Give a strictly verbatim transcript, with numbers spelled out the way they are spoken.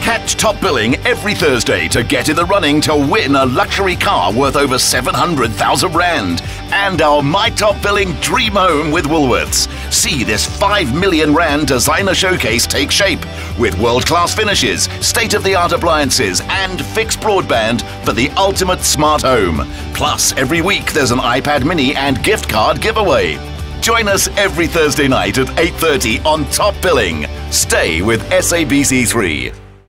Catch Top Billing every Thursday to get in the running to win a luxury car worth over seven hundred thousand rand and our My Top Billing Dream Home with Woolworths. See this five million rand designer showcase take shape with world-class finishes, state-of-the-art appliances and fixed broadband for the ultimate smart home. Plus, every week there's an iPad mini and gift card giveaway. Join us every Thursday night at eight thirty on Top Billing. Stay with S A B C three.